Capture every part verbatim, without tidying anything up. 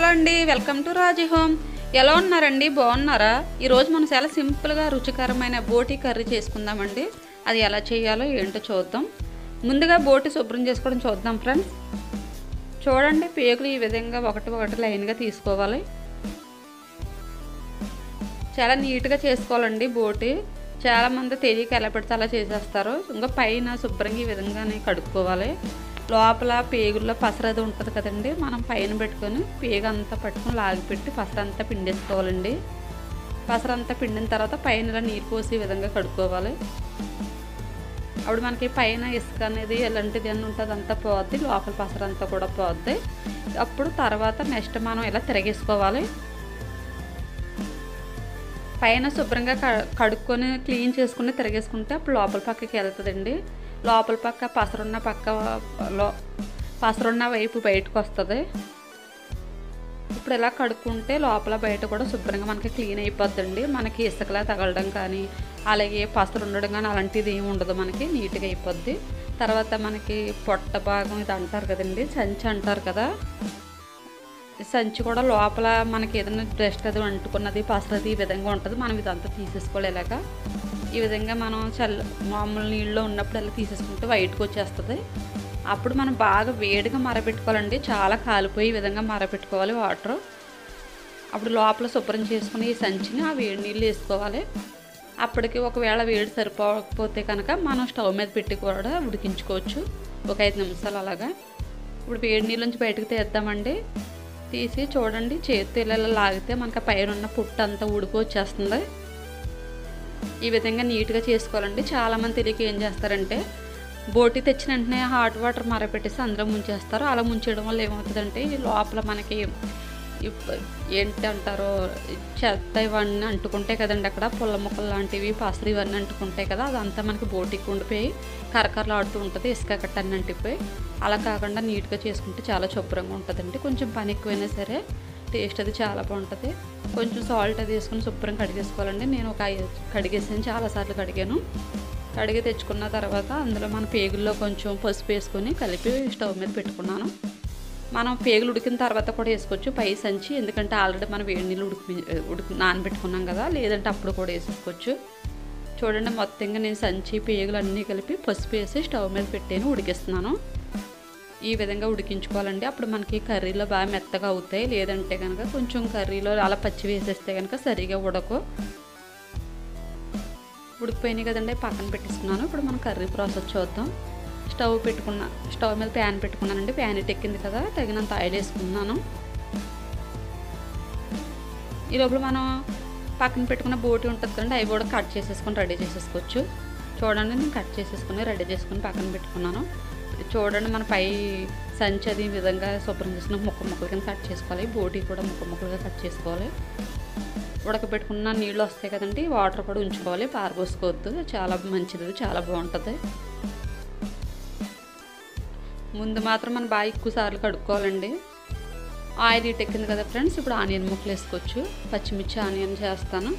అండి, welcome to Raji home. ఎలా ఉన్నారండి? బాగున్నారా? ఈరోజు మనం చాలా సింపుల్గా రుచికరమైన బోటీ కర్రీ చేసుకుందామండి. అది ఎలా చేయాలో ఏంటో చూద్దాం. ముందుగా బోటీ శుభ్రం చేసుకోవడం చూద్దాం ఫ్రెండ్స్. చూడండి, పేగులు ఈ విధంగా ఒకటి ఒకటి లైన్గా తీసుకోవాలి. చాలా నీట్గా చేసుకోవాలండి బోటీ. చాలామంది తెలియక ఎలా పెడితే అలా చేసేస్తారు. ఇంకా పైన శుభ్రంగా ఈ విధంగానే కడుక్కోవాలి. లోపల పేగుల్లో పసరది ఉంటుంది కదండి, మనం పైన పెట్టుకొని పేగు అంతా పట్టుకొని లాగిపెట్టి పసరంతా పిండేసుకోవాలండి. పసరంతా పిండిన తర్వాత పైన ఇలా నీరు పోసి ఈ విధంగా కడుక్కోవాలి. అప్పుడు మనకి పైన ఇసుక అనేది ఎలాంటిది అని ఉంటుంది, అంతా పోద్ది, లోపల పసరంతా కూడా పోద్ది. అప్పుడు తర్వాత నెక్స్ట్ మనం ఇలా తిరగేసుకోవాలి. పైన శుభ్రంగా కడుక్కొని క్లీన్ చేసుకుని తిరగేసుకుంటే అప్పుడు లోపల పక్కకి వెళ్తుందండి. లోపల పక్క పసరున్న పక్క లో పసరున్న వైపు బయటకు వస్తుంది. ఇప్పుడు ఇలా కడుక్కుంటే లోపల బయట కూడా శుభ్రంగా మనకి క్లీన్ అయిపోద్దండి. మనకి ఇసుకలా తగలడం కానీ అలాగే పసరు ఉండడం కానీ అలాంటిది ఏమి ఉండదు, మనకి నీట్గా అయిపోద్ది. తర్వాత మనకి పొట్ట భాగం ఇది అంటారు కదండి, సంచి అంటారు కదా, సంచి కూడా లోపల మనకి ఏదైనా డస్ట్ అది అంటుకున్నది పసరది ఈ విధంగా ఉంటుంది. మనం ఇదంతా తీసేసుకోవాలి. ఇలాగా ఈ విధంగా మనం చల్ల మామూలు నీళ్ళలో ఉన్నప్పుడు అలా తీసేసుకుంటే వైట్కి వచ్చేస్తుంది. అప్పుడు మనం బాగా వేడిగా మరపెట్టుకోవాలండి. చాలా కాలిపోయి ఈ విధంగా మరపెట్టుకోవాలి వాటర్. అప్పుడు లోపల శుభ్రం చేసుకుని ఈ సంచిని ఆ వేడి నీళ్ళు వేసుకోవాలి. అప్పటికి ఒకవేళ వేడి సరిపోకపోతే కనుక మనం స్టవ్ మీద పెట్టి కూడా ఉడికించుకోవచ్చు ఒక ఐదు నిమిషాలు అలాగా. ఇప్పుడు వేడి నీళ్ళ నుంచి బయటకు తీద్దామండి. తీసి చూడండి, చేతితో ఇలా లాగితే మనకు పైన ఉన్న పుట్టు అంతా ఉడికి వచ్చేస్తుంది. ఈ విధంగా నీట్గా చేసుకోవాలండి. చాలామంది తెలియక ఏం చేస్తారంటే బోటీ తెచ్చిన వెంటనే హాట్ వాటర్ మరపెట్టేసి అందులో ముంచేస్తారు. అలా ముంచేయడం వల్ల ఏమవుతుందంటే ఈ లోపల మనకి ఏంటి అంటారో చెత్త ఇవన్నీ అంటుకుంటాయి కదండి, అక్కడ పుల్ల ముక్కలు లాంటివి పసరు ఇవన్నీ అంటుకుంటాయి కదా, అదంతా మనకి బోటీకి ఉండిపోయి కరకరలు ఆడుతూ ఉంటుంది, ఇసుక కట్ట అన్నీ అంటిపోయి. అలా కాకుండా నీట్గా చేసుకుంటే చాలా శుభ్రంగా ఉంటుందండి. కొంచెం పని ఎక్కువైనా సరే టేస్ట్ అది చాలా బాగుంటుంది. కొంచెం సాల్ట్ అది వేసుకొని శుభ్రం కడిగేసుకోవాలండి. నేను ఒక కడిగేసాను, చాలాసార్లు కడిగాను. కడిగి తెచ్చుకున్న తర్వాత అందులో మన పేగుల్లో కొంచెం పసుపు వేసుకొని కలిపి స్టవ్ మీద పెట్టుకున్నాను. మనం పేగులు ఉడికిన తర్వాత కూడా వేసుకోవచ్చు పై సంచి, ఎందుకంటే ఆల్రెడీ మనం వేడి నీళ్ళు ఉడికి ఉడికి నానబెట్టుకున్నాం కదా, లేదంటే అప్పుడు కూడా వేసేసుకోవచ్చు. చూడండి, మొత్తంగా నేను సంచి పేగులు అన్నీ కలిపి పసుపు వేసి స్టవ్ మీద పెట్టాను, ఉడికిస్తున్నాను. ఈ విధంగా ఉడికించుకోవాలండి. అప్పుడు మనకి కర్రీలో బాగా మెత్తగా అవుతాయి. లేదంటే కనుక కొంచెం కర్రీలో అలా పచ్చి వేసేస్తే కనుక సరిగా ఉడకు. ఉడికిపోయినాయి కదండి, పక్కన పెట్టేసుకున్నాను. ఇప్పుడు మనం కర్రీ ప్రాసెస్ చూద్దాం. స్టవ్ పెట్టుకున్న స్టవ్ మీద ప్యాన్ పెట్టుకున్నానండి. ప్యాన్ ఎక్కింది కదా, తగినంత ఆయిల్ వేసుకున్నాను. ఈ లోపల మనం పక్కన పెట్టుకున్న బోటీ ఉంటుంది కదండి, అవి కూడా కట్ చేసేసుకొని రెడీ చేసేసుకోవచ్చు. చూడండి, నేను కట్ చేసేసుకుని రెడీ చేసుకుని పక్కన పెట్టుకున్నాను. చూడండి, మన పై సంచి అది ఈ విధంగా శుభ్రం చేసుకుని ముక్క ముక్కల కింద కట్ చేసుకోవాలి. బోటీ కూడా ముక్క ముక్కలుగా కట్ చేసుకోవాలి. ఉడకబెట్టుకున్న నీళ్ళు వస్తాయి కదండి, వాటర్ కూడా ఉంచుకోవాలి, పారబోసుకోవద్దు. చాలా మంచిది, చాలా బాగుంటుంది. ముందు మాత్రం మనం బాగా ఎక్కువ సార్లు కడుక్కోవాలండి. ఆయిల్ హీట్ ఎక్కింది కదా ఫ్రెండ్స్, ఇప్పుడు ఆనియన్ ముక్కలు వేసుకోవచ్చు. పచ్చిమిర్చి ఆనియన్ చేస్తాను.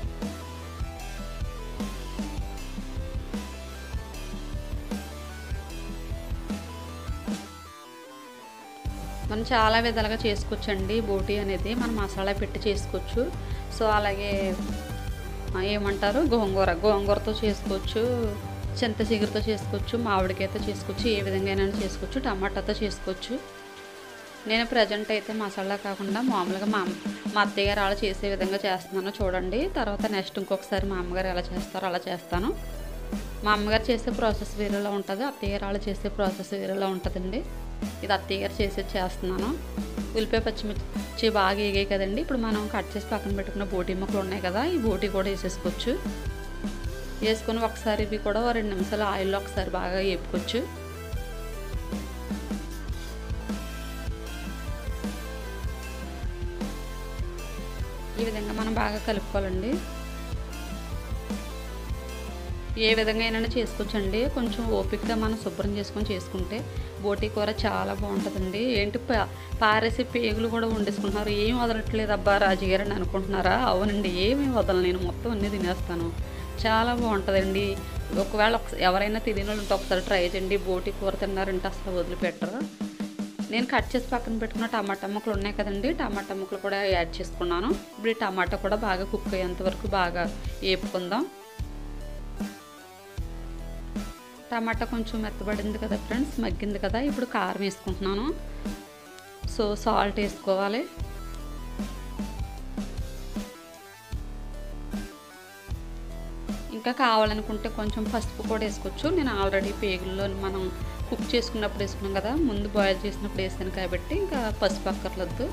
మనం చాలా విధాలుగా చేసుకోవచ్చు అండి బోటీ అనేది. మనం మసాలా పెట్టి చేసుకోవచ్చు. సో అలాగే ఏమంటారు గోంగూర గోంగూరతో చేసుకోవచ్చు, చింత చిగురుతో చేసుకోవచ్చు, మామిడికాయతో చేసుకోవచ్చు, ఏ విధంగా అయినా చేసుకోవచ్చు, టమాటాతో చేసుకోవచ్చు. నేను ప్రజెంట్ అయితే మసాలా కాకుండా మామూలుగా మా మా అత్తయ్య గారు అలా చేసే విధంగా చేస్తున్నాను చూడండి. తర్వాత నెక్స్ట్ ఇంకొకసారి మా అమ్మగారు ఎలా చేస్తారో అలా చేస్తాను. మా అమ్మగారు చేసే ప్రాసెస్ వేరేలా ఉంటుంది, అత్తయ్య గారు అలా చేసే ప్రాసెస్ వేరేలా ఉంటుందండి. ఇది అత్తయ్య గారు చేసేది చేస్తున్నాను. ఉల్లిపాయ పచ్చిమిర్చి బాగా వేగాయి కదండి, ఇప్పుడు మనం కట్ చేసి పక్కన పెట్టుకున్న బోటీ ముక్కలు ఉన్నాయి కదా, ఈ బోటీ కూడా వేసేసుకోవచ్చు. వేసుకొని ఒకసారి ఇవి కూడా రెండు నిమిషాలు ఆయిల్లో ఒకసారి బాగా వేపుకోవచ్చు. ఈ విధంగా మనం బాగా కలుపుకోవాలండి. ఏ విధంగా అయినా చేసుకోవచ్చండి. కొంచెం ఓపికగా మనం శుభ్రం చేసుకొని చేసుకుంటే బోటీ కూర చాలా బాగుంటుందండి. ఏంటి పారేసి పేగులు కూడా వండేసుకుంటున్నారు, ఏం వదలట్లేదు అబ్బా రాజుగారు అని అనుకుంటున్నారా? అవునండి, ఏమీ వదలను, నేను మొత్తం అన్నీ తినేస్తాను. చాలా బాగుంటుందండి. ఒకవేళ ఎవరైనా తెలియని వాళ్ళు ఉంటే ఒకసారి ట్రై చేయండి. బోటీ కూర తిన్నారంటే అసలు వదిలిపెట్టరు. నేను కట్ చేసి పక్కన పెట్టుకున్న టమాటా ముక్కలు ఉన్నాయి కదండి, టమాటా ముక్కలు కూడా యాడ్ చేసుకున్నాను. ఇప్పుడు ఈ టమాటా కూడా బాగా కుక్ అయ్యేంత వరకు బాగా వేపుకుందాం. టమాటా కొంచెం మెత్తబడింది కదా ఫ్రెండ్స్, మగ్గింది కదా. ఇప్పుడు కారం వేసుకుంటున్నాను. సో సాల్ట్ వేసుకోవాలి. ఇంకా కావాలనుకుంటే కొంచెం పసుపు కూడా వేసుకోవచ్చు. నేను ఆల్రెడీ పేగుల్లో మనం కుక్ చేసుకున్నప్పుడు వేసుకున్నాం కదా, ముందు బాయిల్ చేసినప్పుడు వేసాను కాబట్టి ఇంకా పసుపు అక్కర్లేదు.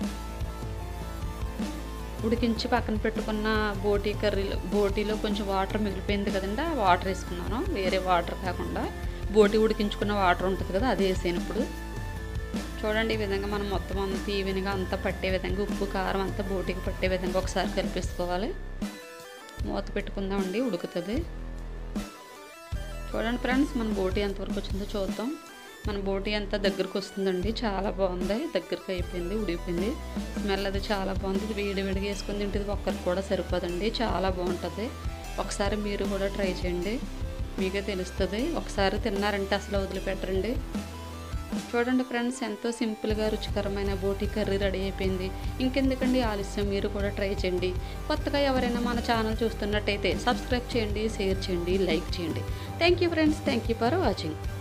ఉడికించి పక్కన పెట్టుకున్న బోటీ కర్రీలో బోటీలో కొంచెం వాటర్ మిగిలిపోయింది కదండి, ఆ వాటర్ వేసుకున్నాను. వేరే వాటర్ కాకుండా బోటీ ఉడికించుకున్న వాటర్ ఉంటుంది కదా, అది వేసాను. ఇప్పుడు చూడండి, ఈ విధంగా మనం మొత్తం అంతా ఈవెన్గా అంతా పట్టే విధంగా ఉప్పు కారం అంతా బోటీకి పట్టే విధంగా ఒకసారి కలిపేసుకోవాలి. మూత పెట్టుకుందామండి, ఉడుకుతుంది. చూడండి ఫ్రెండ్స్, మన బోటీ ఎంతవరకు వచ్చిందో చూద్దాం. మన బోటీ అంతా దగ్గరకు వస్తుందండి, చాలా బాగుంది. దగ్గరకు అయిపోయింది, ఉడికిపోయింది. స్మెల్ అది చాలా బాగుంది. ఇది వేడి వేడిగా వేసుకుని తింటే ఒక్కరికి కూడా సరిపోదండి, చాలా బాగుంటుంది. ఒకసారి మీరు కూడా ట్రై చేయండి, మీకే తెలుస్తుంది. ఒకసారి తిన్నారంటే అసలు వదిలిపెట్టరండి. చూడండి ఫ్రెండ్స్, ఎంతో సింపుల్గా రుచికరమైన బోటీ కర్రీ రెడీ అయిపోయింది. ఇంకెందుకండి ఆలస్యం, మీరు కూడా ట్రై చేయండి. కొత్తగా ఎవరైనా మన ఛానల్ చూస్తున్నట్టయితే సబ్స్క్రైబ్ చేయండి, షేర్ చేయండి, లైక్ చేయండి. Thank you friends, thank you for watching.